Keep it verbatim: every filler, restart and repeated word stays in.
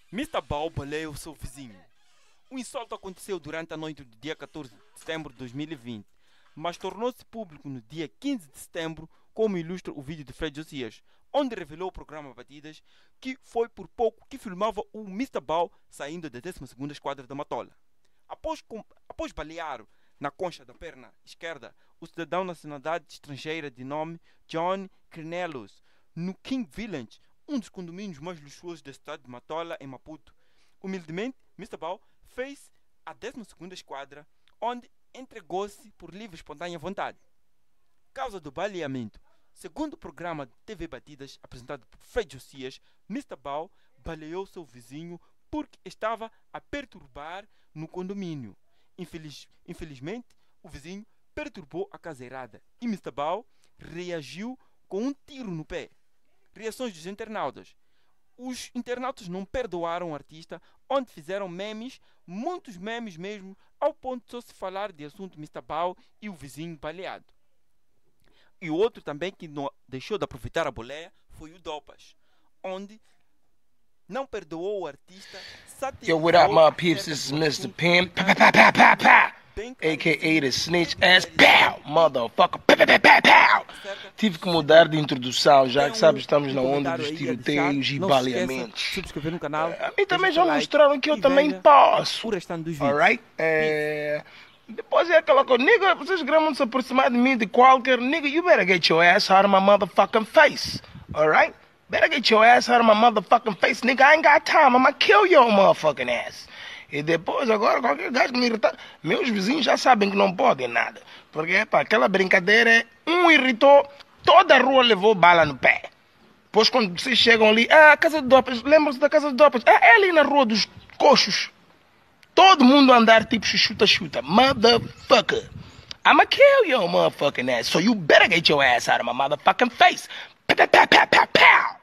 mister Bao baleia o seu vizinho. O insulto aconteceu durante a noite do dia quatorze de setembro de dois mil e vinte, mas tornou-se público no dia quinze de setembro, como ilustra o vídeo de Fred Josias, onde revelou o programa Batidas que foi por pouco que filmava o mister Bao saindo da décima segunda Esquadra da Matola. Após, com, após balear na concha da perna esquerda o cidadão de nacionalidade estrangeira de nome John Cornelius, no King Village, um dos condomínios mais luxuosos da cidade de Matola, em Maputo. Humildemente, mister Bao fez a décima segunda Esquadra, onde entregou-se por livre e espontânea vontade. Causa do baleamento. Segundo o programa de T V Batidas apresentado por Fred Josias, mister Bao baleou seu vizinho porque estava a perturbar no condomínio. Infeliz, infelizmente, o vizinho perturbou a caseirada e mister Bao reagiu com um tiro no pé. Reações dos internautas. Os internautas não perdoaram o artista, onde fizeram memes, muitos memes mesmo, ao ponto de só se falar de assunto mister Bao e o vizinho baleado. E o outro também que não deixou de aproveitar a boleia foi o Dopas, onde não perdoou o artista. Yo, what up, my peeps? This is mister Pimp, pow, pow, pow, pow, pow. A K A the snitch ass, pow, motherfucker, pow, pow, pow, pow. Tive que mudar de introdução, já que sabes, estamos na onda dos tiroteios e baleamentos. Subscrever no canal. A mim também já mostraram que eu também posso. O restante dos vídeos. Alright? É... Depois é aquela coisa, nigga, vocês gramam se aproximar de mim de qualquer nigga, you better get your ass out of my motherfucking face. Alright? Better get your ass out of my motherfucking face, nigga. I ain't got time. I'ma kill your motherfucking ass. E depois, agora, qualquer gajo que me irritar, meus vizinhos já sabem que não podem nada. Porque, pá, aquela brincadeira, um irritou, toda a rua levou bala no pé. Depois, quando vocês chegam ali, ah, a casa de Dopas, lembram-se da casa de Dopas? Ah, é ali na rua dos coxos. Todo mundo andar tipo chuta-chuta. Motherfucker. I'ma kill your motherfucking ass. So you better get your ass out of my motherfucking face. Pow, pow, pow, pow, pow.